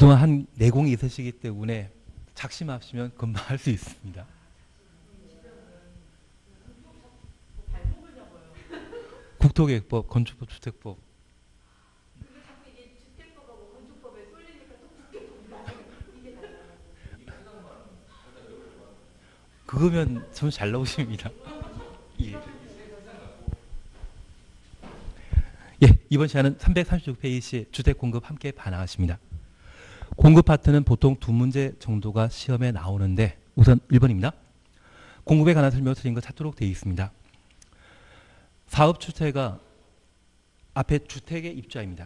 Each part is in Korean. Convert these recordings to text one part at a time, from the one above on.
그동안 한 내공이 있으시기 때문에 작심하시면 금방 할 수 있습니다. 국토계획법, 건축법, 주택법. 그거면 참 잘 나오십니다. 예. 예, 이번 시간은 336페이지 주택 공급 함께 반항하십니다. 공급 파트는 보통 두 문제 정도가 시험에 나오는데 우선 1번입니다. 공급에 관한 설명을 드린 거 찾도록 되어 있습니다. 사업 주체가 앞에 주택의 입주자입니다.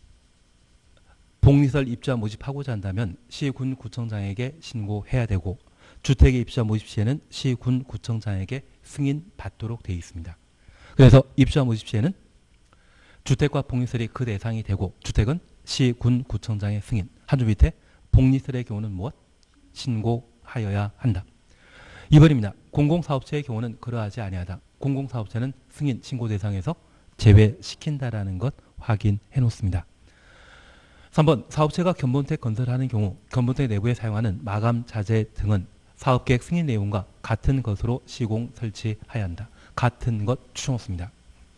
복리설 입주자 모집하고자 한다면 시군 구청장에게 신고해야 되고 주택의 입주자 모집 시에는 시군 구청장에게 승인 받도록 되어 있습니다. 그래서 입주자 모집 시에는 주택과 복리설이 그 대상이 되고 주택은 시군 구청장의 승인. 한 줄 밑에 복리설의 경우는 무엇? 신고하여야 한다. 2번입니다. 공공사업체의 경우는 그러하지 아니하다. 공공사업체는 승인 신고 대상에서 제외시킨다라는 것 확인해 놓습니다. 3번 사업체가 견본택 건설하는 경우 견본택 내부에 사용하는 마감 자재 등은 사업계획 승인 내용과 같은 것으로 시공 설치해야 한다. 같은 것 추정했습니다.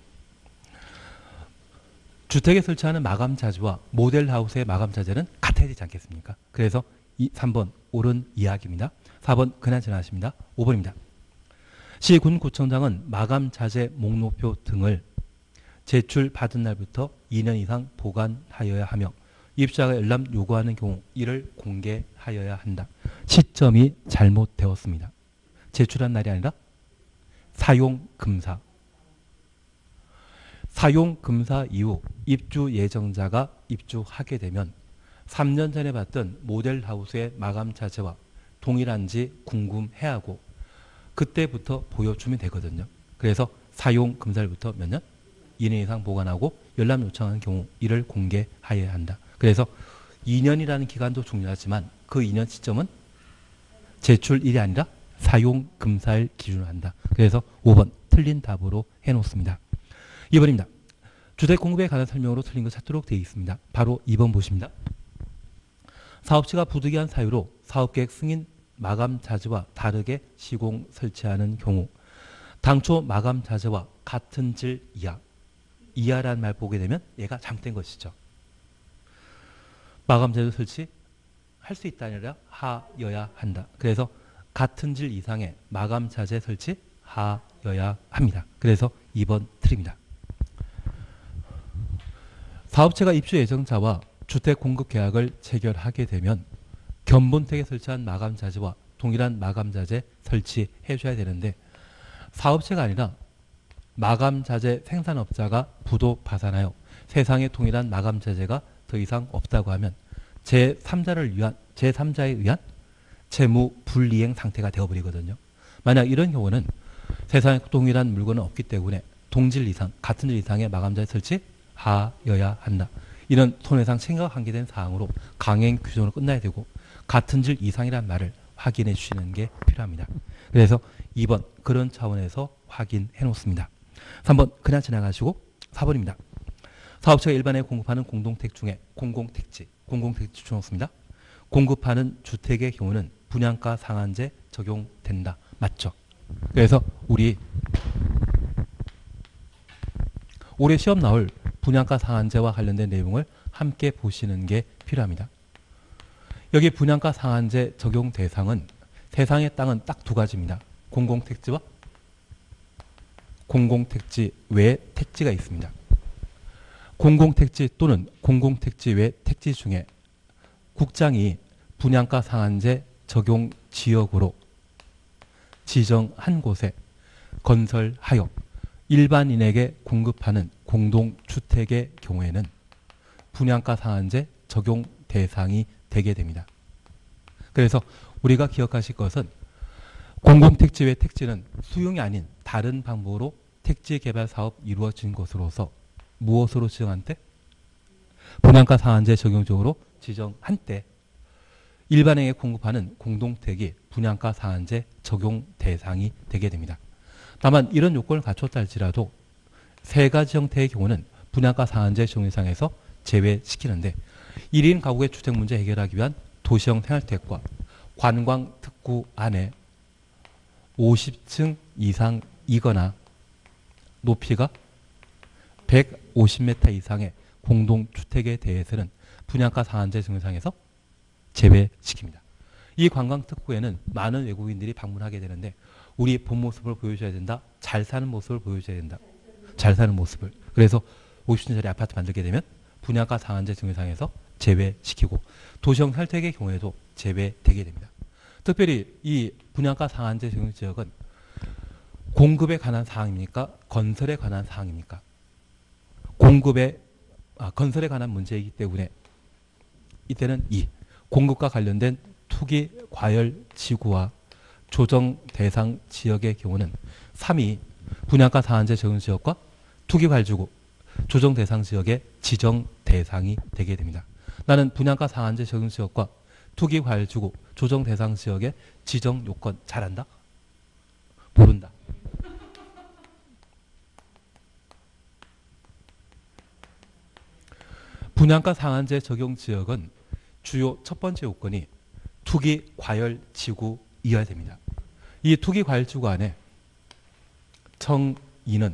주택에 설치하는 마감 자재와 모델하우스의 마감 자재는 같아야 되지 않겠습니까? 그래서 3번 옳은 이야기입니다. 4번 그냥 지나십니다. 5번입니다. 시군구청장은 마감 자재 목록표 등을 제출받은 날부터 2년 이상 보관하여야 하며 입주자가 열람 요구하는 경우 이를 공개하여야 한다. 시점이 잘못되었습니다. 제출한 날이 아니라 사용금사. 사용금사 이후 입주 예정자가 입주하게 되면 3년 전에 봤던 모델하우스의 마감 자재와 동일한지 궁금해하고 그때부터 보여주면 되거든요. 그래서 사용금사일부터 몇 년? 2년 이상 보관하고 열람 요청하는 경우 이를 공개하여야 한다. 그래서 2년이라는 기간도 중요하지만 그 2년 시점은 제출일이 아니라 사용금사일 기준으로 한다. 그래서 5번 틀린 답으로 해놓습니다. 2번입니다. 주택 공급에 관한 설명으로 틀린 거 찾도록 되어 있습니다. 바로 2번 보십니다. 사업체가 부득이한 사유로 사업계획 승인 마감 자재와 다르게 시공 설치하는 경우 당초 마감 자재와 같은 질 이하라는 말 보게 되면 얘가 잘못된 것이죠. 마감 자재 설치 할 수 있다 아니라 하여야 한다. 그래서 같은 질 이상의 마감 자재 설치 하여야 합니다. 그래서 2번 틀립니다. 사업체가 입주 예정자와 주택 공급 계약을 체결하게 되면 견본택에 설치한 마감 자재와 동일한 마감 자재 설치해 줘야 되는데 사업체가 아니라 마감 자재 생산업자가 부도 파산하여 세상에 동일한 마감 자재가 더 이상 없다고 하면 제3자에 의한 채무 불이행 상태가 되어버리거든요. 만약 이런 경우는 세상에 동일한 물건은 없기 때문에 동질 이상, 같은 질 이상의 마감 자재 설치하여야 한다. 이런 손해상 책임과 관계된 사항으로 강행 규정으로 끝나야 되고 같은 질 이상이란 말을 확인해 주시는 게 필요합니다. 그래서 2번 그런 차원에서 확인해 놓습니다. 3번 그냥 지나가시고 4번입니다. 사업체가 일반에 공급하는 공동택 중에 공공택지 주놓습니다. 공급하는 주택의 경우는 분양가 상한제 적용된다. 맞죠? 그래서 우리 올해 시험 나올 분양가 상한제와 관련된 내용을 함께 보시는 게 필요합니다. 여기 분양가 상한제 적용 대상은 세상의 땅은 딱 두 가지입니다. 공공택지와 공공택지 외 택지가 있습니다. 공공택지 또는 공공택지 외 택지 중에 국장이 분양가 상한제 적용 지역으로 지정한 곳에 건설하여 일반인에게 공급하는 공동주택의 경우에는 분양가 상한제 적용 대상이 되게 됩니다. 그래서 우리가 기억하실 것은 공공택지 외 택지는 수용이 아닌 다른 방법으로 택지 개발 사업 이루어진 것으로서 무엇으로 지정한 때? 분양가 상한제 적용적으로 지정한 때 일반에게 공급하는 공동택이 분양가 상한제 적용 대상이 되게 됩니다. 다만 이런 요건을 갖췄다 할지라도 세 가지 형태의 경우는 분양가 상한제 적용 대상에서 제외시키는데 1인 가구의 주택 문제 해결하기 위한 도시형 생활주택과 관광특구 안에 50층 이상이거나 높이가 150m 이상의 공동주택에 대해서는 분양가 상한제 증상에서 제외시킵니다. 이 관광특구에는 많은 외국인들이 방문하게 되는데 우리 본 모습을 보여줘야 된다. 잘 사는 모습을 보여줘야 된다. 잘 사는 모습을. 그래서 50층짜리 아파트 만들게 되면 분양가 상한제 증상에서 제외시키고 도시형 살택의 경우에도 제외되게 됩니다. 특별히 이 분양가 상한제 적용 지역은 공급에 관한 사항입니까? 건설에 관한 사항입니까? 건설에 관한 문제이기 때문에 이때는 공급과 관련된 투기 과열 지구와 조정 대상 지역의 경우는 3이 분양가 상한제 적용 지역과 투기 과열 지구 조정 대상 지역의 지정 대상이 되게 됩니다. 나는 분양가 상한제 적용 지역과 투기 과열 지구 조정 대상 지역의 지정 요건 잘한다? 모른다. 분양가 상한제 적용 지역은 주요 첫 번째 요건이 투기 과열 지구이어야 됩니다. 이 투기 과열 지구 안에 청2는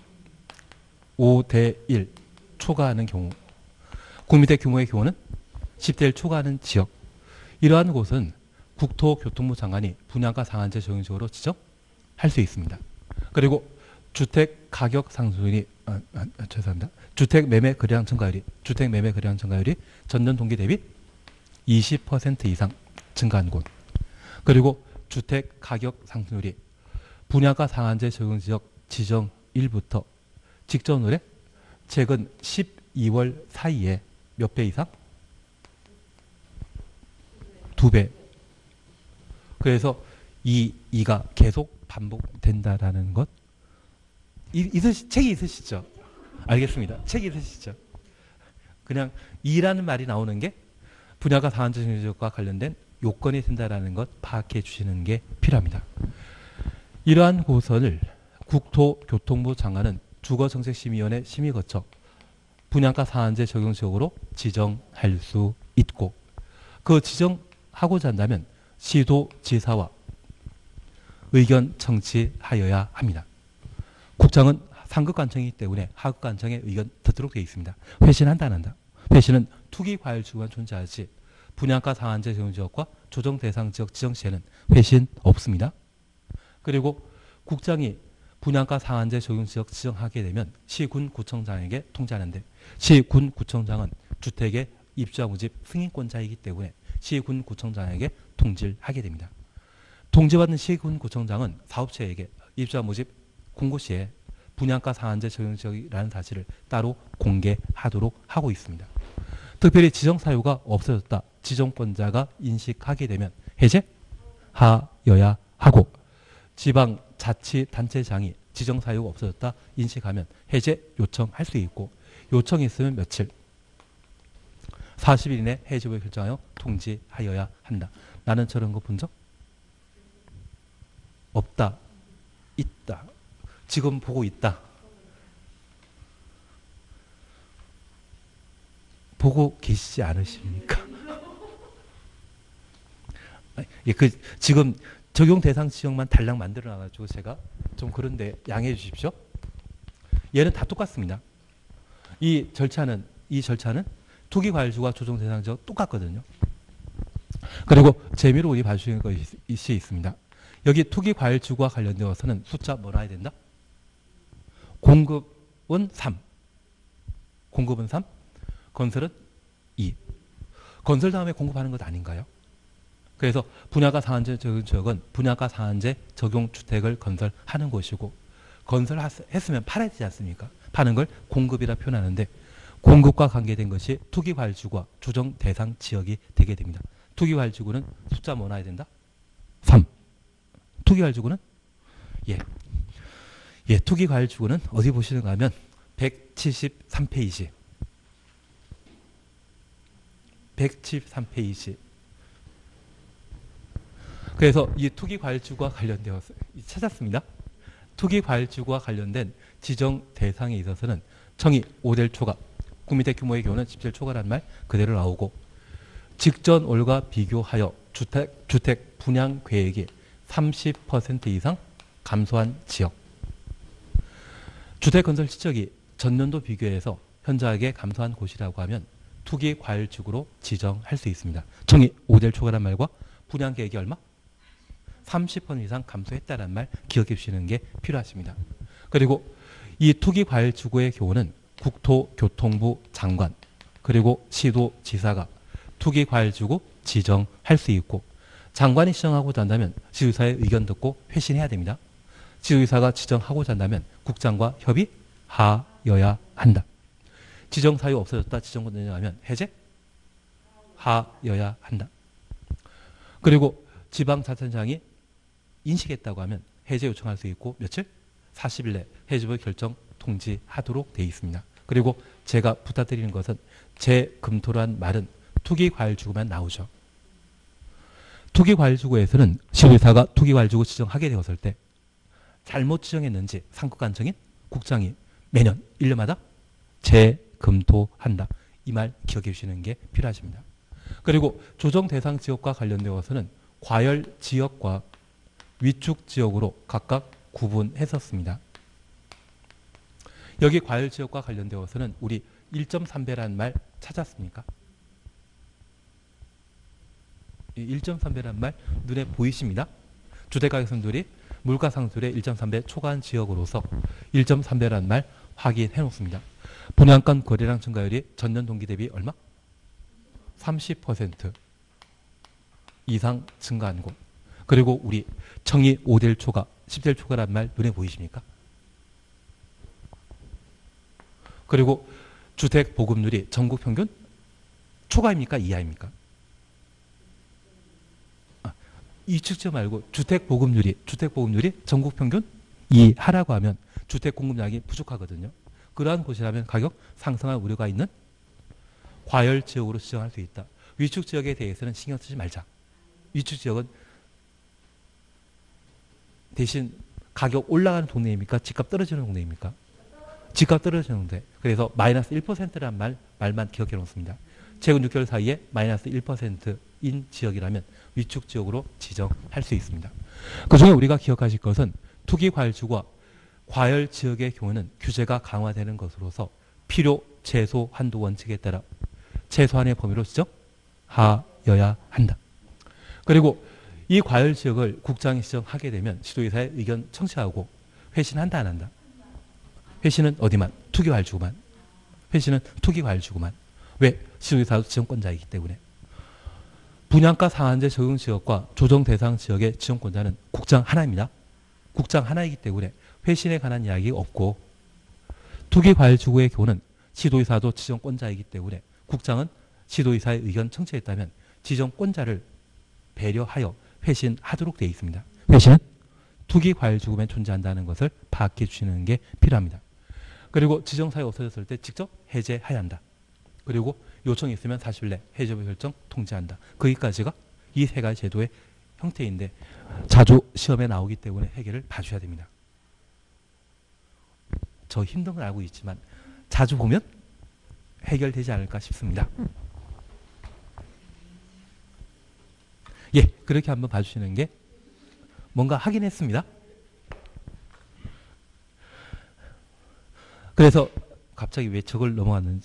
5대1 초과하는 경우, 국민대 규모의 경우는 10대1 초과하는 지역, 이러한 곳은 국토교통부 장관이 분양가 상한제 적용 지역으로 지정할 수 있습니다. 그리고 주택 가격 상승률이 죄송합니다. 주택 매매 거래량 증가율이 전년 동기 대비 20% 이상 증가한 곳. 그리고 주택 가격 상승률이 분양가 상한제 적용 지역 지정 1부터 직전월에 최근 12월 사이에 몇 배 이상? 2배. 그래서 이가 계속 반복된다라는 것. 책이 있으시죠? 알겠습니다. 책이 있으시죠? 그냥 2라는 말이 나오는 게 분양가 상한제 적용 지역과 관련된 요건이 된다라는 것 파악해 주시는 게 필요합니다. 이러한 곳을 국토교통부 장관은 주거정책심의위원회 심의 거쳐 분양가 상한제 적용 지역으로 지정할 수 있고 그 지정하고자 한다면 시도지사와 의견 청취하여야 합니다. 국장은 상급관청이기 때문에 하급관청의 의견 듣도록 되어 있습니다. 회신한다 안 한다? 회신은 투기과열지구만 존재하지 분양가 상한제 적용 지역과 조정 대상 지역 지정 시에는 회신 없습니다. 그리고 국장이 분양가 상한제 적용 지역 지정하게 되면 시군구청장에게 통지하는데 시군구청장은 주택의 입주자 모집 승인권자이기 때문에 시군구청장에게 통지를 하게 됩니다. 통지받은 시군구청장은 사업체에게 입주자 모집 공고 시에 분양가 상한제 적용 지역이라는 사실을 따로 공개하도록 하고 있습니다. 특별히 지정 사유가 없어졌다. 지정권자가 인식하게 되면 해제하여야 하고 지방자치단체장이 지정 사유가 없어졌다 인식하면 해제 요청할 수 있고 요청이 있으면 며칠 40일 이내 해제를 결정하여 통지하여야 한다. 나는 저런 거 본 적 없다. 있다. 지금 보고 있다. 보고 계시지 않으십니까? 지금 적용 대상 지역만 달랑 만들어 놔가지고 제가 좀 그런데 양해해 주십시오. 얘는 다 똑같습니다. 이 절차는 투기과열지구와 조정 대상 지역 똑같거든요. 그리고 재미로 우리 봐주시는 것이 있습니다. 여기 투기과열지구와 관련되어서는 숫자 뭐 나야 된다? 공급은 3. 공급은 3. 건설은 2. 건설 다음에 공급하는 것 아닌가요? 그래서 분양가 상한제 적용 지역은 분양가 상한제 적용 주택을 건설하는 곳이고 건설했으면 팔아야 되지 않습니까? 파는 걸 공급이라 표현하는데 공급과 관계된 것이 투기과열지구와 조정 대상 지역이 되게 됩니다. 투기과열지구는 숫자 뭐 나야 된다? 3. 투기과열지구는 투기과열지구는 어디 보시는가 하면 173페이지 173페이지 그래서 이 투기과열지구와 관련되어서 찾았습니다. 투기과열지구와 관련된 지정 대상에 있어서는 청이 5대1 초과 국민택 규모의 경우는 17초과라는 말 그대로 나오고 직전월과 비교하여 주택 분양 계획이 30% 이상 감소한 지역. 주택 건설 실적이 전년도 비교해서 현저하게 감소한 곳이라고 하면 투기 과열지구로 지정할 수 있습니다. 정의 5대 초과란 말과 분양 계획이 얼마? 30% 이상 감소했다는 말 기억해 주시는 게 필요하십니다. 그리고 이 투기 과열지구의 경우는 국토교통부 장관 그리고 시도지사가 투기 과열지구 지정할 수 있고 장관이 지정하고자 한다면 지도의사의 의견 듣고 회신해야 됩니다. 지도의사가 지정하고자 한다면 국장과 협의하여야 한다. 지정 사유 없어졌다. 지정권 내정하면 해제하여야 한다. 그리고 지방자치단체장이 인식했다고 하면 해제 요청할 수 있고 며칠? 40일 내 해제부 결정 통지하도록 되어 있습니다. 그리고 제가 부탁드리는 것은 재검토란 말은 투기과열지구만 나오죠. 투기과열지구에서는 시도의사가 투기과열지구 지정하게 되었을 때 잘못 지정했는지 상급관청인 국장이 매년 1년마다 재검토한다. 이 말 기억해 주시는 게 필요하십니다. 그리고 조정 대상 지역과 관련되어서는 과열 지역과 위축 지역으로 각각 구분했었습니다. 여기 과열 지역과 관련되어서는 우리 1.3배라는 말 찾았습니까? 1.3배라는 말 눈에 보이십니다. 주택가격 상승률이 물가 상승률의 1.3배 초과한 지역으로서 1.3배라는 말 확인해 놓습니다. 분양권 거래량 증가율이 전년 동기 대비 얼마? 30% 이상 증가한 곳. 그리고 우리 정의 5대 1초과, 10대 1초과라는 말 눈에 보이십니까? 그리고 주택 보급률이 전국 평균 초과입니까? 이하입니까? 이측지 말고 주택 보급률이 전국 평균 이하라고 하면 주택 공급량이 부족하거든요. 그러한 곳이라면 가격 상승할 우려가 있는 과열 지역으로 지정할 수 있다. 위축 지역에 대해서는 신경 쓰지 말자. 위축 지역은 대신 가격 올라가는 동네입니까? 집값 떨어지는 동네입니까? 집값 떨어지는 동네. 그래서 마이너스 1%란 말만 기억해 놓습니다. 최근 6개월 사이에 마이너스 1%인 지역이라면 위축 지역으로 지정할 수 있습니다. 그중에 우리가 기억하실 것은 투기 과열지구와 과열 지역의 경우는 규제가 강화되는 것으로서 필요 최소 한도 원칙에 따라 최소한의 범위로 지정하여야 한다. 그리고 이 과열 지역을 국장이 지정하게 되면 시도의사의 의견 청취하고 회신한다 안 한다? 회신은 어디만? 투기 과열지구만. 회신은 투기 과열지구만. 왜? 시도의사도 지정권자이기 때문에. 분양가 상한제 적용 지역과 조정 대상 지역의 지정권자는 국장 하나입니다. 국장 하나이기 때문에 회신에 관한 이야기가 없고 투기 과열지구의 경우는 시도의사도 지정권자이기 때문에 국장은 시도의사의 의견 청취했다면 지정권자를 배려하여 회신하도록 되어 있습니다. 회신은 투기 과열지구만 존재한다는 것을 파악해 주시는 게 필요합니다. 그리고 지정사유 없어졌을 때 직접 해제해야 한다. 그리고 요청이 있으면 40일 내 해제부 결정 통지한다. 거기까지가 이 세 가지 제도의 형태인데 자주 시험에 나오기 때문에 해결을 봐줘야 됩니다. 저 힘든 걸 알고 있지만 자주 보면 해결되지 않을까 싶습니다. 예, 그렇게 한번 봐주시는 게 뭔가 하긴 했습니다. 그래서 갑자기 왜 저걸 넘어갔는지.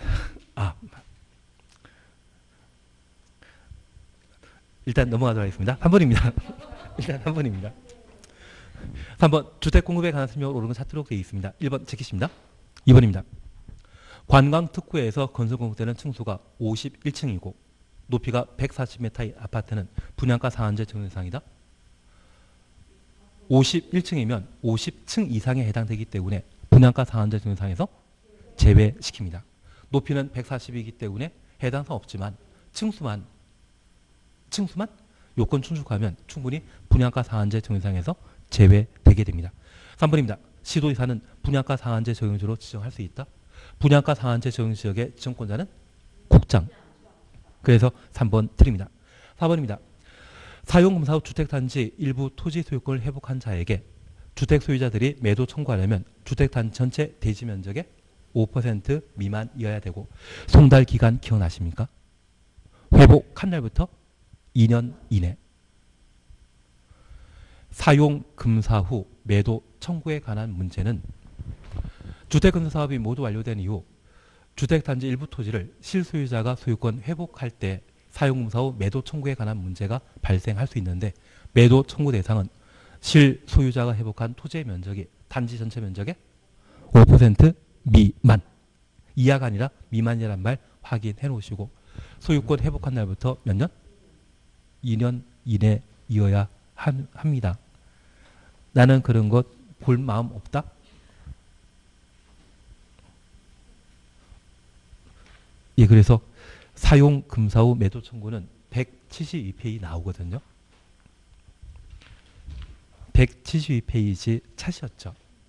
일단 넘어가도록 하겠습니다. 3번입니다. 일단 3번입니다. 3번 주택 공급에 관한 설명을 옳은 건 찾도록 되어 있습니다. 1번 제키십니다. 2번입니다. 관광 특구에서 건설 공급되는 층수가 51층이고 높이가 140m의 아파트는 분양가 상한제 적용 대상이다. 51층이면 50층 이상에 해당되기 때문에 분양가 상한제 적용 대상에서 제외시킵니다. 높이는 140이기 때문에 해당사항 없지만 층수만 요건 충족하면 충분히 분양가 상한제 적용상에서 제외되게 됩니다. 3번입니다. 시도의사는 분양가 상한제 적용지로 지정할 수 있다. 분양가 상한제 적용지역의 지정권자는 국장. 그래서 3번 드립니다. 4번입니다. 사용검사 후 주택단지 일부 토지 소유권을 회복한 자에게 주택 소유자들이 매도 청구하려면 주택단지 전체 대지 면적의 5% 미만이어야 되고 송달 기간 기억나십니까? 회복한 날부터 2년 이내. 사용 금사 후 매도 청구에 관한 문제는 주택건설 사업이 모두 완료된 이후 주택단지 일부 토지를 실소유자가 소유권 회복할 때 사용금사 후 매도 청구에 관한 문제가 발생할 수 있는데 매도 청구 대상은 실소유자가 회복한 토지의 면적이 단지 전체 면적의 5% 미만. 이하가 아니라 미만이란 말 확인해 놓으시고 소유권 회복한 날부터 몇 년? 2년 이내이어야 합니다. 나는 그런 것 볼 마음 없다? 예, 그래서 사용 금사 후 매도 청구는 172페이지 나오거든요. 172페이지 찾으셨죠?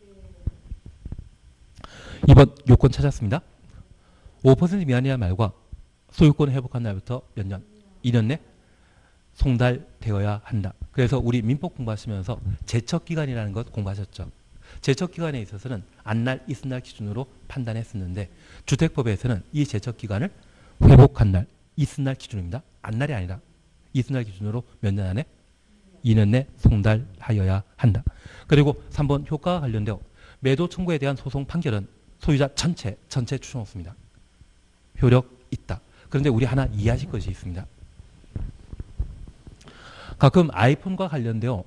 2번 요건 찾았습니다. 5% 미만이란 말과 소유권 회복한 날부터 몇 년? 2년 내 송달되어야 한다. 그래서 우리 민법 공부하시면서 제척기간이라는 것 공부하셨죠. 제척기간에 있어서는 안날, 이튿날 기준으로 판단했었는데 주택법에서는 이 제척기간을 회복한 날, 이튿날 기준입니다. 안날이 아니라 이튿날 기준으로 몇 년 안에? 2년 내 송달하여야 한다. 그리고 3번 효과와 관련되어 매도 청구에 대한 소송 판결은 소유자 전체 추정 없습니다. 효력 있다. 그런데 우리 하나 이해하실 것이 있습니다. 가끔 아이폰과 관련되어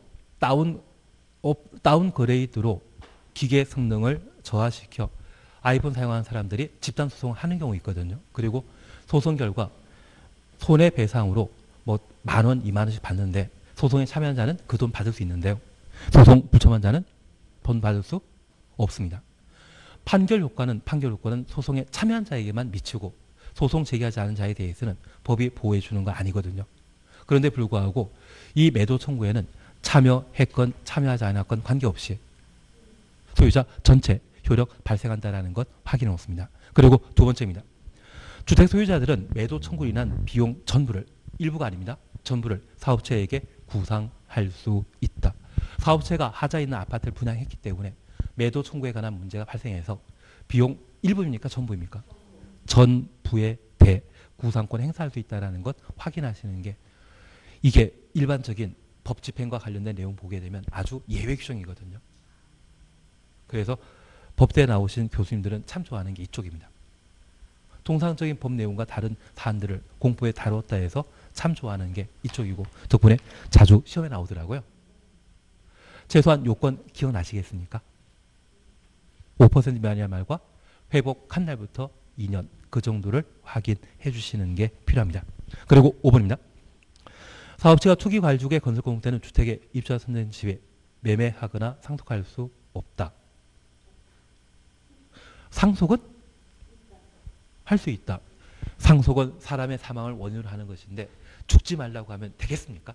다운그레이드로 기계 성능을 저하시켜 아이폰 사용하는 사람들이 집단 소송을 하는 경우 있거든요. 그리고 소송 결과 손해배상으로 뭐 10,000원, 20,000원씩 받는데 소송에 참여한 자는 그 돈 받을 수 있는데요. 소송 불참한 자는 돈 받을 수 없습니다. 판결 효과는 소송에 참여한 자에게만 미치고 소송 제기하지 않은 자에 대해서는 법이 보호해 주는 거 아니거든요. 그런데 불구하고 이 매도 청구에는 참여했건 참여하지 않았건 관계없이 소유자 전체 효력 발생한다는 것 확인해 놓습니다. 그리고 두 번째입니다. 주택 소유자들은 매도 청구로 인한 비용 전부를, 일부가 아닙니다. 전부를 사업체에게 구상할 수 있다. 사업체가 하자 있는 아파트를 분양했기 때문에 매도 청구에 관한 문제가 발생해서 비용 일부입니까? 전부입니까? 전부의 대구상권 행사할 수 있다는 것 확인하시는 게, 이게 일반적인 법 집행과 관련된 내용 보게 되면 아주 예외 규정이거든요. 그래서 법대에 나오신 교수님들은 참 좋아하는 게 이쪽입니다. 통상적인 법 내용과 다른 사안들을 공부에 다뤘다 해서 참 좋아하는 게 이쪽이고 덕분에 자주 시험에 나오더라고요. 최소한 요건 기억나시겠습니까? 5% 미만이란 말과 회복한 날부터 2년 그 정도를 확인해 주시는 게 필요합니다. 그리고 5번입니다. 사업체가 투기 과일주택의 건설 공급 때는 주택의 입주자 선정 시에 매매하거나 상속할 수 없다. 상속은 할 수 있다. 상속은 사람의 사망을 원인으로 하는 것인데 죽지 말라고 하면 되겠습니까?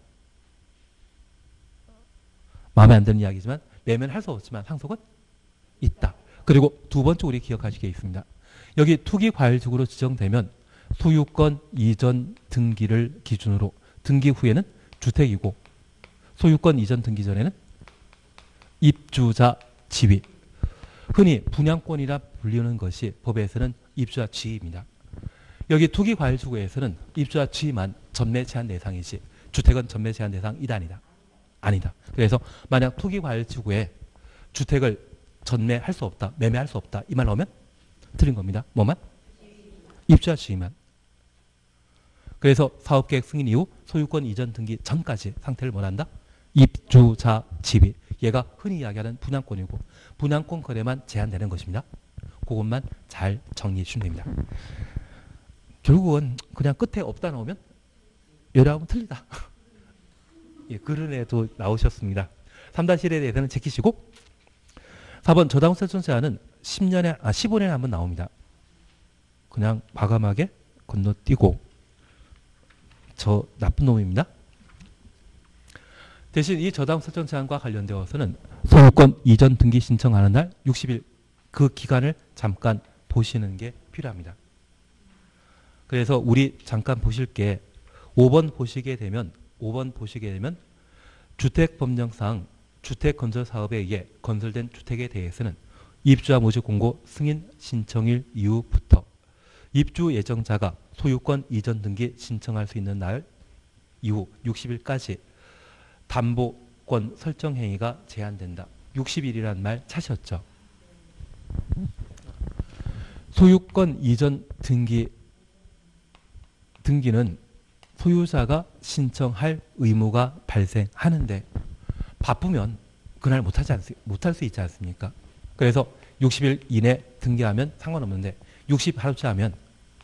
마음에 안 드는 이야기지만 매매는 할 수 없지만 상속은 있다. 그리고 두 번째 우리 기억하실 게 있습니다. 여기 투기 과일주택으로 지정되면 소유권 이전 등기를 기준으로 등기 후에는 주택이고 소유권 이전 등기 전에는 입주자 지위. 흔히 분양권이라 불리는 것이 법에서는 입주자 지위입니다. 여기 투기 과일주택에서는 입주자 지위만 전매 제한 대상이지 주택은 전매 제한 대상이다 아니다. 그래서 만약 투기 과일주택에 주택을 전매할 수 없다, 매매할 수 없다 이 말 나오면 틀린 겁니다. 뭐만? 입주자 지위만. 그래서 사업계획 승인 이후 소유권 이전 등기 전까지 상태를 원한다. 입주자 지위. 얘가 흔히 이야기하는 분양권이고 분양권 거래만 제한되는 것입니다. 그것만 잘 정리해 주시면 됩니다. 결국은 그냥 끝에 없다 나오면 여러분 틀리다. 예, 그런 애도 나오셨습니다. 3-1에 대해서는 제끼시고 4번 저당세 제한은 15년에 한번 나옵니다. 그냥 과감하게 건너뛰고 저 나쁜 놈입니다. 대신 이 저당 설정 제한과 관련되어서는 소유권 이전 등기 신청하는 날 60일 그 기간을 잠깐 보시는 게 필요합니다. 그래서 우리 잠깐 보실 게 5번 보시게 되면 주택법령상 주택건설 사업에 의해 건설된 주택에 대해서는 입주자 모집 공고 승인 신청일 이후부터 입주 예정자가 소유권 이전 등기 신청할 수 있는 날 이후 60일까지 담보권 설정 행위가 제한된다. 60일이란 말 찾으셨죠? 소유권 이전 등기는 소유자가 신청할 의무가 발생하는데 바쁘면 그날 못할 수 있지 않습니까? 그래서 60일 이내 등기하면 상관없는데 60하루째 하면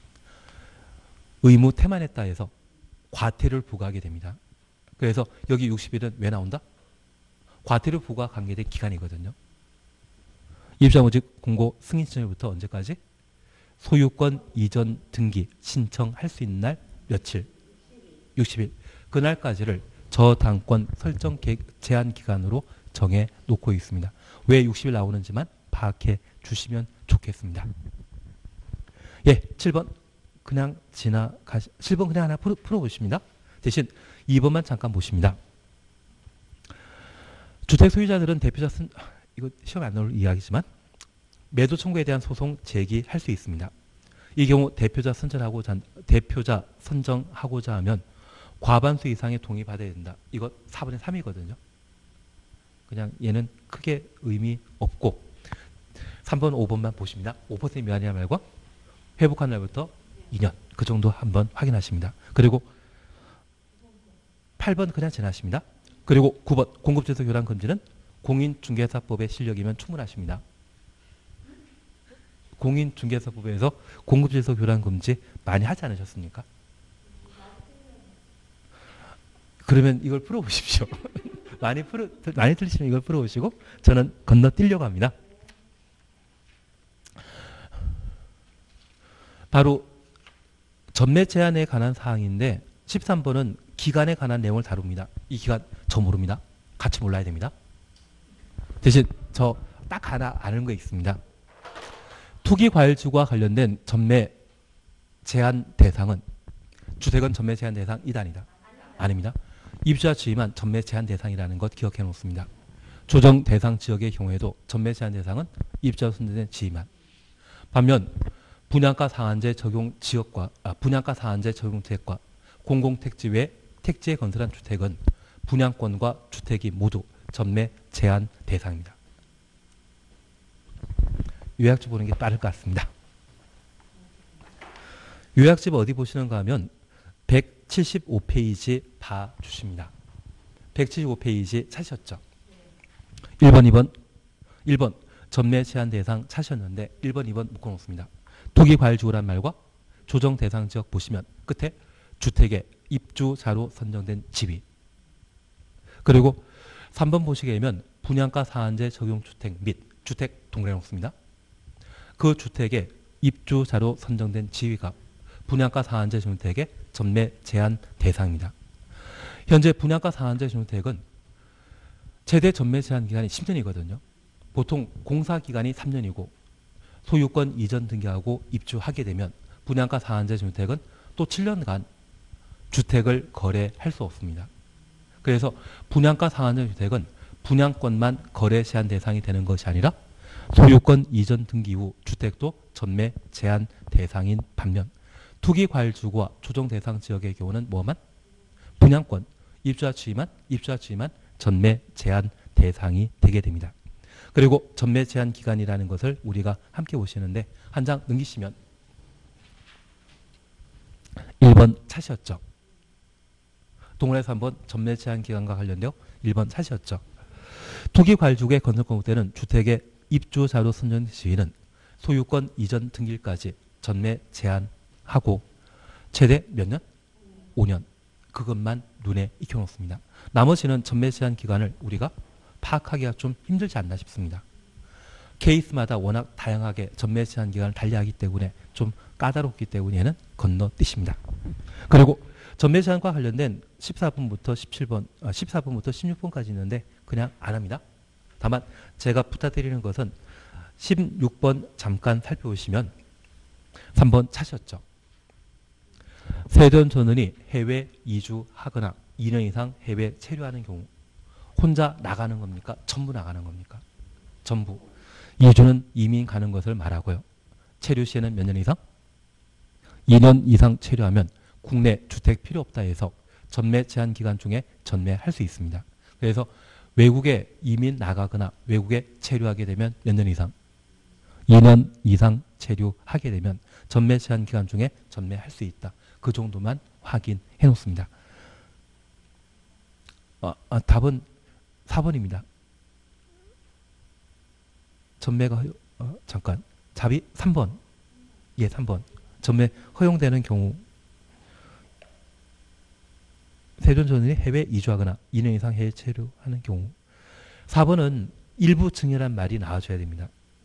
의무 태만했다 해서 과태료를 부과하게 됩니다. 그래서 여기 60일은 왜 나온다? 과태료 부과 관계된 기간이거든요. 입주자 모집 공고 승인 시점부터 언제까지? 소유권 이전 등기 신청할 수 있는 날 며칠? 60일. 그날까지를 저당권 설정 제한 기간으로 정해 놓고 있습니다. 왜 60일 나오는지만 파악해 주시면 좋겠습니다. 예, 7번 그냥 7번 그냥 하나 풀어보십니다. 대신 2번만 잠깐 보십니다. 주택 소유자들은 이거 시험에 안 나올 이야기지만 매도 청구에 대한 소송 제기할 수 있습니다. 이 경우 대표자 선정하고자 하면 과반수 이상의 동의 받아야 된다. 이거 4분의 3이거든요. 그냥 얘는 크게 의미 없고 3번, 5번만 보십니다. 5% 미만이냐 말고 회복한 날부터 2년 그 정도 한번 확인하십니다. 그리고 8번 그냥 지나십니다. 그리고 9번 공급제소 교란 금지는 공인중개사법의 실력이면 충분하십니다. 공인중개사법에서 공급제소 교란 금지 많이 하지 않으셨습니까? 그러면 이걸 풀어보십시오. 많이 틀리시면 이걸 풀어보시고 저는 건너뛰려고 합니다. 바로 전매 제한에 관한 사항인데 13번은 기간에 관한 내용을 다룹니다. 이 기간 저 모릅니다. 같이 몰라야 됩니다. 대신 저 딱 하나 아는 거 있습니다. 투기과열지구와 관련된 전매 제한 대상은 주택은 전매 제한 대상 2단이다. 아닙니다. 입주자 지위만 전매 제한 대상이라는 것 기억해 놓습니다. 조정 대상 지역의 경우에도 전매 제한 대상은 입주자 선정된 지위만. 반면 분양가 상한제 적용 지역과 분양가 상한제 적용 지역과 공공택지 외 택지에 건설한 주택은 분양권과 주택이 모두 전매 제한 대상입니다. 요약집 보는 게 빠를 것 같습니다. 요약집 어디 보시는가 하면 175페이지 봐주십니다. 175페이지 찾으셨죠? 1번, 2번 전매 제한 대상 찾으셨는데 1번, 2번 묶어놓습니다. 투기과열지구란 말과 조정 대상 지역 보시면 끝에 주택의 입주자로 선정된 지위. 그리고 3번 보시게 되면 분양가 상한제 적용 주택 및 주택 동그라미 놓습니다. 그 주택의 입주자로 선정된 지위가 분양가 상한제 주택의 전매 제한 대상입니다. 현재 분양가 상한제 주택은 최대 전매 제한 기간이 10년이거든요. 보통 공사 기간이 3년이고 소유권 이전 등기하고 입주하게 되면 분양가 상한제 주택은 또 7년간 주택을 거래할 수 없습니다. 그래서 분양가 상한제 주택은 분양권만 거래 제한 대상이 되는 것이 아니라 소유권 이전 등기 후 주택도 전매 제한 대상인 반면 투기과열지구와 조정 대상 지역의 경우는 뭐만? 분양권, 입주자 지위만 전매 제한 대상이 되게 됩니다. 그리고 전매 제한 기간이라는 것을 우리가 함께 보시는데 한 장 넘기시면 1번 찾으셨죠? 동물에서 한번 전매 제한 기간과 관련되어 1번 찾으셨죠? 투기과열지구의 건설권 때는 주택의 입주자로 선정된 지위는 소유권 이전 등기일까지 전매 제한하고 최대 몇 년? 5년. 그것만 눈에 익혀놓습니다. 나머지는 전매 제한 기간을 우리가 파악하기가 좀 힘들지 않나 싶습니다. 케이스마다 워낙 다양하게 전매 제한 기간을 달리하기 때문에 좀 까다롭기 때문에 얘는 건너뛰십니다. 그리고 전매 제한과 관련된 14번부터 16번까지 있는데 그냥 안 합니다. 다만 제가 부탁드리는 것은 16번 잠깐 살펴보시면 3번 찾으셨죠? 세전 전원이 해외 이주하거나 2년 이상 해외 체류하는 경우 혼자 나가는 겁니까? 전부 나가는 겁니까? 전부. 2주는 이민 가는 것을 말하고요. 체류 시에는 몇 년 이상? 2년 이상 체류하면 국내 주택 필요 없다 해서 전매 제한 기간 중에 전매할 수 있습니다. 그래서 외국에 이민 나가거나 외국에 체류하게 되면 몇 년 이상? 2년 이상 체류하게 되면 전매 제한 기간 중에 전매할 수 있다. 그 정도만 확인해 놓습니다. 답은 4번입니다. 전매가 잠깐 답이 3번. 예, 3번. 전매 허용되는 경우 세존전이 해외 이주하거나 2년 이상 해외 체류하는 경우. 4번은 일부 증여란 말이 나와줘야 됩니다.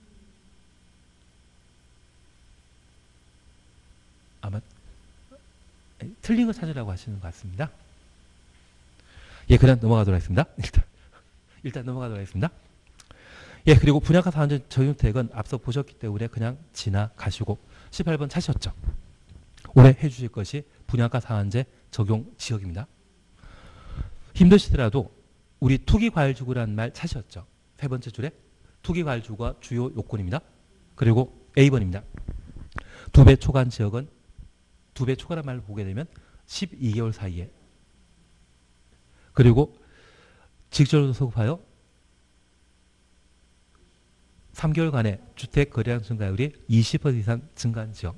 아마 틀린 거 찾으라고 하시는 것 같습니다. 예, 그냥 넘어가도록 하겠습니다. 일단 넘어가도록 하겠습니다. 예, 그리고 분양가 상한제 적용택은 앞서 보셨기 때문에 그냥 지나가시고 18번 찾으셨죠? 올해 해주실 것이 분양가 상한제 적용 지역입니다. 힘드시더라도 우리 투기과열지구라는 말 찾으셨죠? 세 번째 줄에 투기과열지구가 주요 요건입니다. 그리고 A번입니다. 2배 초과한 지역은 2배 초과란 말을 보게 되면 12개월 사이에 그리고 직접으로 소급하여 3개월간의 주택 거래량 증가율이 20% 이상 증가한 지역.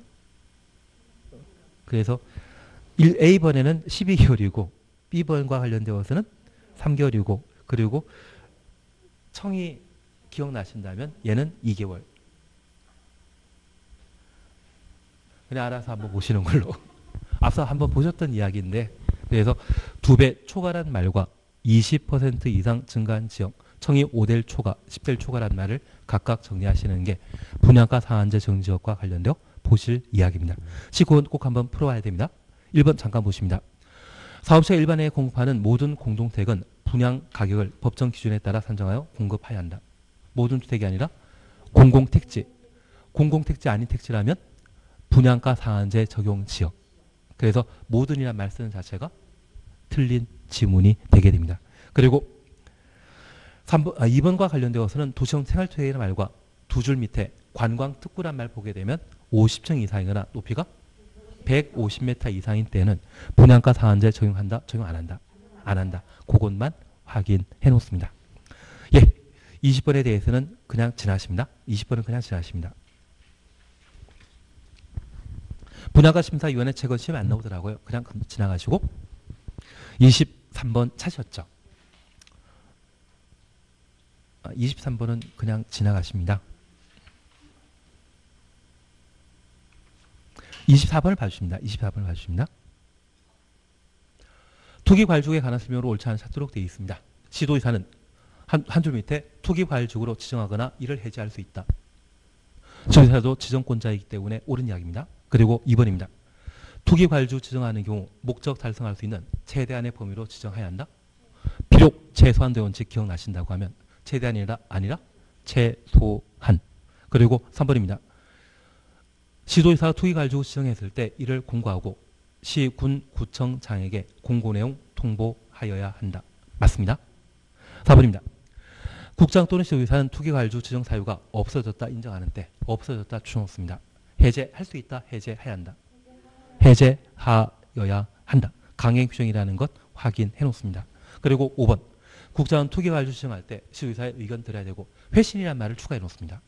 그래서 1A번에는 12개월이고 B번과 관련되어서는 3개월이고 그리고 청이 기억나신다면 얘는 2개월. 그냥 알아서 한번 보시는 걸로. 앞서 한번 보셨던 이야기인데 그래서 2배 초과란 말과 20% 이상 증가한 지역 청이 5대 초과, 10대 초과란 말을 각각 정리하시는 게 분양가 상한제 정지역과 관련되어 보실 이야기입니다. 19번 꼭 한번 풀어와야 됩니다. 1번 잠깐 보십니다. 사업자 일반에 공급하는 모든 공동택은 분양 가격을 법정 기준에 따라 산정하여 공급해야 한다. 모든 주택이 아니라 공공택지. 공공택지 아닌 택지라면 분양가 상한제 적용 지역. 그래서 모든이란 말 쓰는 자체가 틀린 지문이 되게 됩니다. 그리고 2번과 관련되어서는 도시형 생활주택이라는 말과 두 줄 밑에 관광특구란 말 보게 되면 50층 이상이거나 높이가 150m 이상인 때는 분양가 상한제 적용한다? 적용 안 한다? 안 한다. 그것만 확인해 놓습니다. 예, 20번에 대해서는 그냥 지나십니다. 20번은 그냥 지나십니다. 분양가 심사위원회 최근 시험에 안 나오더라고요. 그냥 지나가시고 23번 찾으셨죠? 23번은 그냥 지나가십니다. 24번을 봐주십니다. 24번을 봐주십니다. 투기과열지구에 관한 설명으로 옳지 않은 찾도록 되어 있습니다. 시도의사는 한 줄 밑에 투기과열지구로 지정하거나 이를 해제할 수 있다. 지도의사도 지정권자이기 때문에 옳은 이야기입니다. 그리고 2번입니다. 투기과열지구 지정하는 경우 목적 달성할 수 있는 최대한의 범위로 지정해야 한다. 비록 최소한도 원칙 기억나신다고 하면 최대한이 아니라 최소한. 그리고 3번입니다. 시도의사가 투기과열지구 지정했을 때 이를 공고하고 시, 군, 구청장에게 공고 내용 통보하여야 한다. 맞습니다. 4번입니다. 국장 또는 시도의사는 투기과열지구 지정 사유가 없어졌다 인정하는 때 없어졌다 추정했습니다. 해제할 수 있다. 해제해야 한다. 해제하여야 한다. 강행 규정이라는 것 확인해 놓습니다. 그리고 5번. 국장은 투기과열지구 지정할 때 시도의사의 의견 들어야 되고 회신이라는 말을 추가해 놓습니다.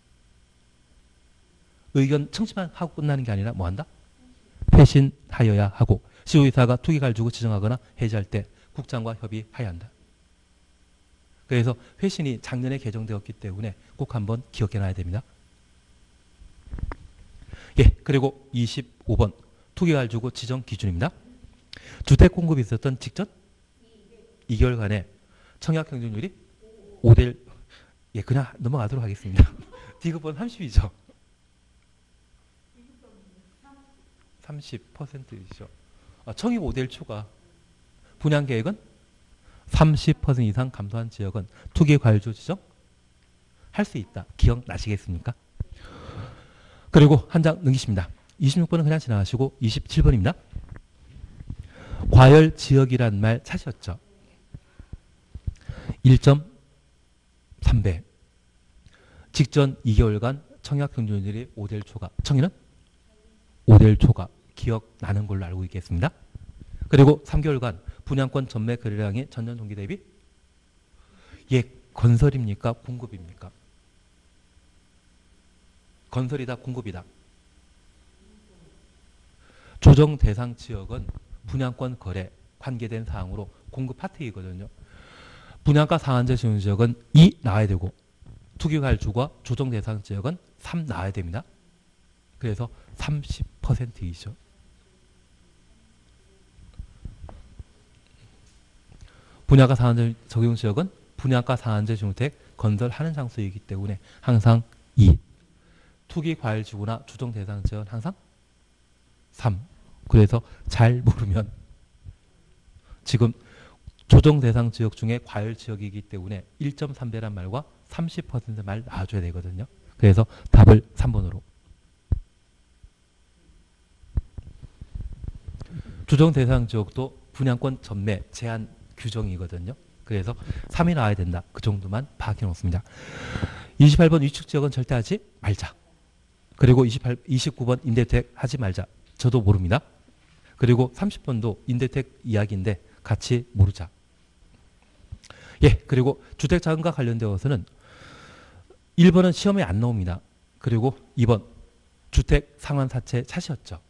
의견 청취만 하고 끝나는 게 아니라 뭐 한다? 회신하여야 하고 시도의사가 투기과열지구 지정하거나 해제할 때 국장과 협의해야 한다. 그래서 회신이 작년에 개정되었기 때문에 꼭 한번 기억해 놔야 됩니다. 예, 그리고 25번 투기과열지구 지정 기준입니다. 주택 공급이 있었던 직전 2개월간의 청약 경쟁률이 5대1. 예, 그냥 넘어가도록 하겠습니다. 디귿번 30이죠. 30%이죠. 청약 5대1 초과. 분양 계획은 30% 이상 감소한 지역은 투기과열지구 지정 할 수 있다. 기억나시겠습니까? 그리고 한 장 넘기십니다. 26번은 그냥 지나가시고 27번입니다. 과열지역이란 말 찾으셨죠? 1.3배. 직전 2개월간 청약 평균율이 5대1 초과. 청인은 5대1 초과. 기억나는 걸로 알고 있겠습니다. 그리고 3개월간 분양권 전매 거래량이 전년 동기 대비 예, 건설입니까? 공급입니까? 건설이다, 공급이다. 조정 대상 지역은 분양권 거래 관계된 사항으로 공급 파트이거든요. 분양가 상한제 적용 지역은 2 나와야 되고 투기과열주가 조정 대상 지역은 3 나와야 됩니다. 그래서 30%이죠. 분양가 상한제 적용 지역은 분양가 상한제 주택 건설하는 장소이기 때문에 항상 2. 투기과열지구나 조정 대상 지역은 항상 3. 그래서 잘 모르면 지금 조정 대상 지역 중에 과열 지역이기 때문에 1.3배란 말과 30% 말 나와줘야 되거든요. 그래서 답을 3번으로. 조정 대상 지역도 분양권 전매 제한 규정이거든요. 그래서 3이 나와야 된다. 그 정도만 파악해 놓습니다. 28번 위축 지역은 절대 하지 말자. 그리고 29번 임대주택 하지 말자. 저도 모릅니다. 그리고 30번도 임대주택 이야기인데 같이 모르자. 예, 그리고 주택자금과 관련되어서는 1번은 시험에 안 나옵니다. 그리고 2번 주택 상환사채 차시였죠.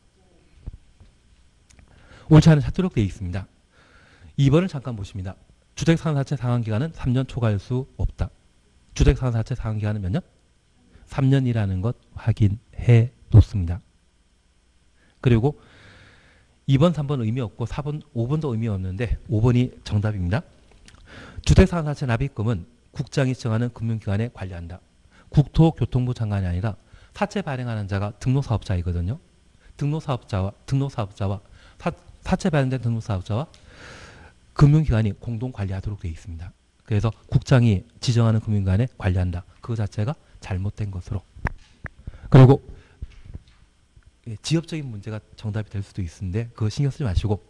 옳지 않은 찾도록 되어 있습니다. 2번을 잠깐 보십니다. 주택상환사채 상환기간은 3년 초과할 수 없다. 주택상환사채 상환기간은 몇 년? 3년이라는 것 확인해 놓습니다. 그리고 2번, 3번 의미 없고 4번, 5번도 의미 없는데 5번이 정답입니다. 주택상환사채 납입금은 국장이 정하는 금융기관에 관리한다. 국토교통부 장관이 아니라 사채 발행하는 자가 등록사업자이거든요. 등록사업자와 사채 발행된 등록사업자와 금융기관이 공동 관리하도록 되어 있습니다. 그래서 국장이 지정하는 금융기관에 관리한다. 그 자체가 잘못된 것으로. 그리고 지역적인 문제가 정답이 될 수도 있는데 그거 신경 쓰지 마시고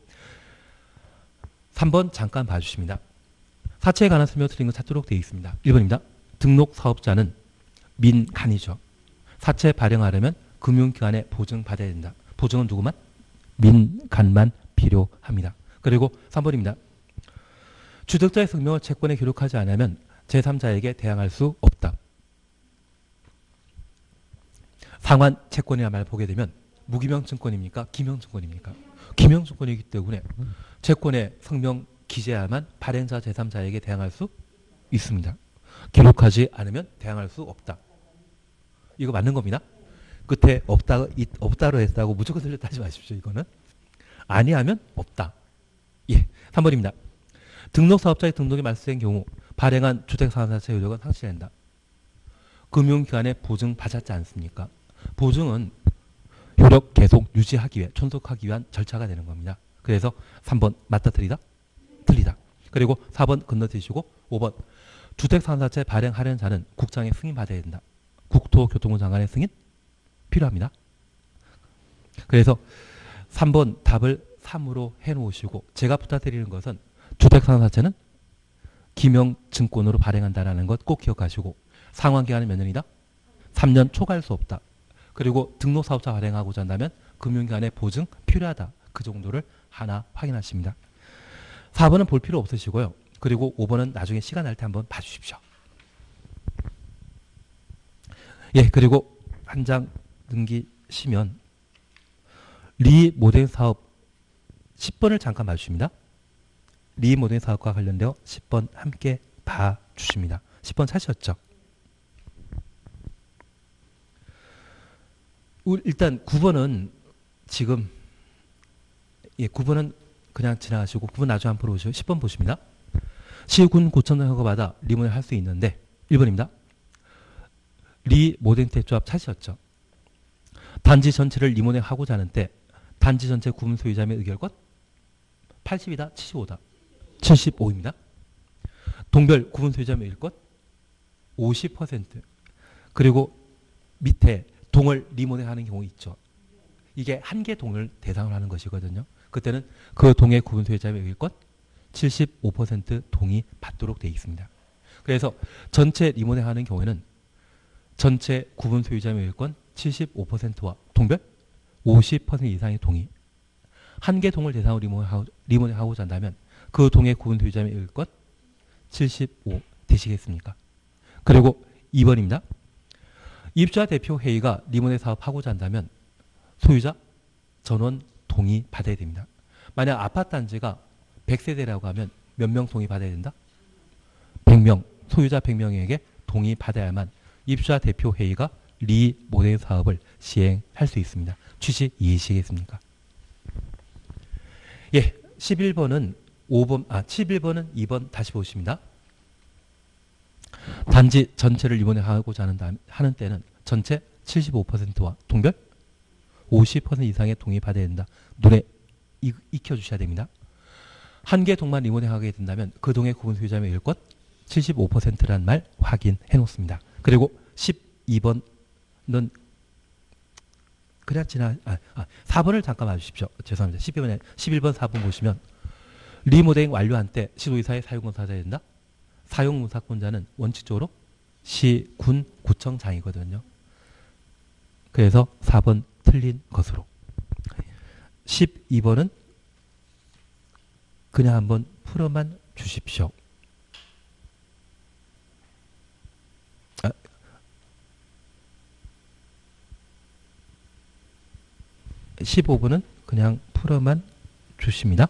3번 잠깐 봐주십니다. 사채에 관한 설명을 드린 거 찾도록 되어 있습니다. 1번입니다. 등록사업자는 민간이죠. 사채 발행하려면 금융기관에 보증받아야 된다. 보증은 누구만? 민간만 필요합니다. 그리고 3번입니다. 주택자의 성명을 채권에 기록하지 않으면 제3자에게 대항할 수 없다. 상환 채권이라 말 보게 되면 무기명 증권입니까? 기명 증권입니까? 기명 증권이기 때문에 채권에 성명 기재해야만 발행자 제3자에게 대항할 수 있습니다. 기록하지 않으면 대항할 수 없다. 이거 맞는 겁니다. 끝에 없다로 했다고 무조건 틀렸다 하지 마십시오. 이거는 아니하면 없다. 예, 3번입니다. 등록사업자의 등록이 말소된 경우 발행한 주택상환사채 효력은 상실된다. 금융기관에 보증 받았지 않습니까? 보증은 효력 계속 유지하기 위해 존속하기 위한 절차가 되는 겁니다. 그래서 3번 맞다 틀리다? 틀리다. 그리고 4번 건너뛰시고 5번 주택상환사채 발행하려는 자는 국장의 승인 받아야 된다. 국토교통부 장관의 승인 필요합니다. 그래서 3번 답을 3으로 해놓으시고 제가 부탁드리는 것은 주택상환사채는 기명증권으로 발행한다는 것 꼭 기억하시고 상환기간은 몇 년이다? 3년 초과할 수 없다. 그리고 등록사업자 발행하고자 한다면 금융기관의 보증 필요하다. 그 정도를 하나 확인하십니다. 4번은 볼 필요 없으시고요. 그리고 5번은 나중에 시간 날 때 한번 봐주십시오. 예, 그리고 한 장 넘기시면 리 모델 사업 10번을 잠깐 봐주십니다. 리 모델 사업과 관련되어 10번 함께 봐주십니다. 10번 찾으셨죠? 일단 9번은 지금 9번은 그냥 지나가시고 9번 나중에 한번 보시고 10번 보십니다. 시군 고천도 허가받아 리모델 할 수 있는데 1번입니다. 리 모델 대조합 찾으셨죠? 단지 전체를 리모델 하고자 하는 때 단지 전체 구분 소유자 및 의결권 80이다 75다 75입니다. 동별 구분 소유자 및 의결권 50%. 그리고 밑에 동을 리모델하는 경우 있죠. 이게 한 개 동을 대상으로 하는 것이거든요. 그때는 그 동의 구분 소유자 및 의결권 75% 동의 받도록 되어 있습니다. 그래서 전체 리모델하는 경우에는 전체 구분 소유자 매매권 75%와 동별 50% 이상의 동의. 한 개 동을 대상으로 리모델링하고자 한다면 그 동의 구분 소유자 매매권 75 되시겠습니까? 그리고 2번입니다. 입주자 대표 회의가 리모델 사업하고자 한다면 소유자 전원 동의 받아야 됩니다. 만약 아파트 단지가 100세대라고 하면 몇 명 동의 받아야 된다? 100명, 소유자 100명에게 동의 받아야만 입주자 대표 회의가 리모델 사업을 시행할 수 있습니다. 취지 이해하시겠습니까? 예, 11번은 11번은 2번 다시 보십니다. 단지 전체를 리모델하고자 하는 때는 전체 75%와 동별 50% 이상의 동의 받아야 된다. 눈에 익혀주셔야 됩니다. 한 개 동만 리모델하게 된다면 그 동의 구분 소유자 매매권 75%라는 말 확인해 놓습니다. 그리고 12번은 그냥 4번을 잠깐 봐주십시오. 죄송합니다. 11번 4번 보시면 리모델링 완료한 때 시도이사의 사용권자가 된다. 사용문사권자는 원칙적으로 시, 군, 구청장이거든요. 그래서 4번 틀린 것으로. 12번은 그냥 한번 풀어만 주십시오. 15번은 그냥 풀어만 주십니다.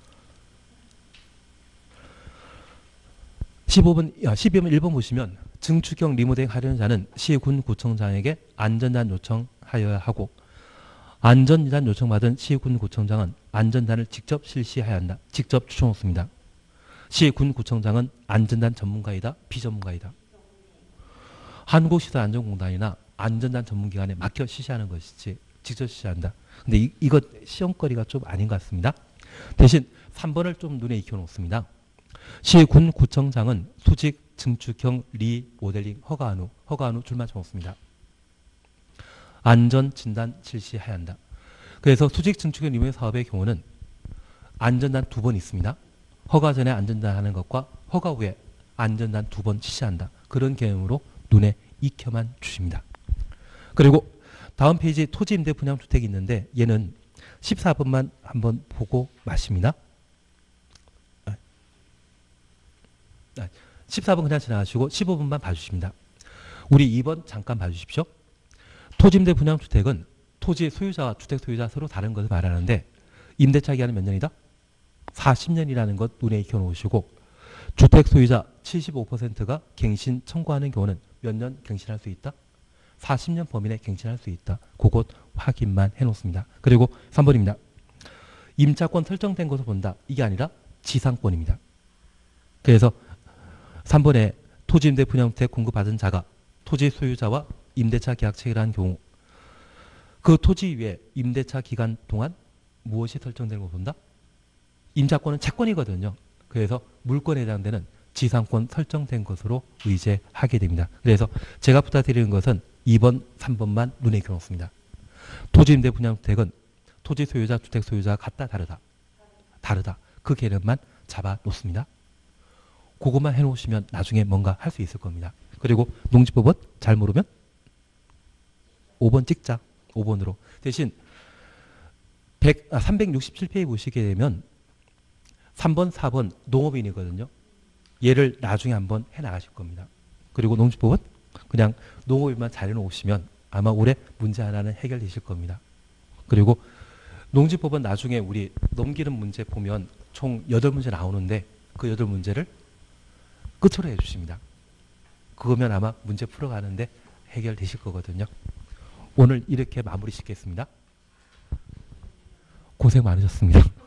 12번 1번 보시면 증축형 리모델링 하려는 자는 시, 군, 구청장에게 안전단 요청하여야 하고 안전단 요청받은 시, 군, 구청장은 안전단을 직접 실시해야 한다. 직접 추천했습니다. 시, 군, 구청장은 안전단 전문가이다. 비전문가이다. 한국시설안전공단이나 안전단 전문기관에 맡겨 실시하는 것이지 직접 실시한다. 근데 이것 시험거리가 좀 아닌 것 같습니다. 대신 3번을 좀 눈에 익혀놓습니다. 시, 군, 구청장은 수직 증축형 리모델링 허가한 후 줄만 적었습니다. 안전진단 실시해야 한다. 그래서 수직 증축형 리모델링 사업의 경우는 안전단 2번 있습니다. 허가 전에 안전단 하는 것과 허가 후에 안전단 2번 실시한다. 그런 개념으로 눈에 익혀만 주십니다. 그리고 다음 페이지 토지임대 분양주택이 있는데 얘는 14번만 한번 보고 마십니다. 14번 그냥 지나가시고 15번만 봐주십니다. 우리 2번 잠깐 봐주십시오. 토지임대 분양주택은 토지 소유자와 주택 소유자 서로 다른 것을 말하는데 임대차 기간은 몇 년이다? 40년이라는 것 눈에 익혀놓으시고 주택 소유자 75%가 갱신 청구하는 경우는 몇 년 갱신할 수 있다? 40년 범위 내 갱신할 수 있다. 그것 확인만 해놓습니다. 그리고 3번입니다. 임차권 설정된 것을 본다. 이게 아니라 지상권입니다. 그래서 3번에 토지임대 분양주택 공급받은 자가 토지 소유자와 임대차 계약 체결한 경우 그 토지 위에 임대차 기간 동안 무엇이 설정되는 것을 본다? 임차권은 채권이거든요. 그래서 물권에 해당되는 지상권 설정된 것으로 의제하게 됩니다. 그래서 제가 부탁드리는 것은 2번, 3번만 눈에 익혀놓습니다. 토지임대 분양주택은 토지 소유자, 주택 소유자가 같다, 다르다. 다르다. 그 개념만 잡아놓습니다. 그것만 해놓으시면 나중에 뭔가 할 수 있을 겁니다. 그리고 농지법은 잘 모르면 5번 찍자. 5번으로. 대신 367페이지 보시게 되면 3번, 4번 농업인이거든요. 얘를 나중에 한번 해나가실 겁니다. 그리고 농지법은 그냥 농업인만 잘 해놓으시면 아마 올해 문제 하나는 해결되실 겁니다. 그리고 농지법은 나중에 우리 넘기는 문제 보면 총 8문제 나오는데 그 8문제를 끝으로 해주십니다. 그거면 아마 문제 풀어가는데 해결되실 거거든요. 오늘 이렇게 마무리 짓겠습니다. 고생 많으셨습니다.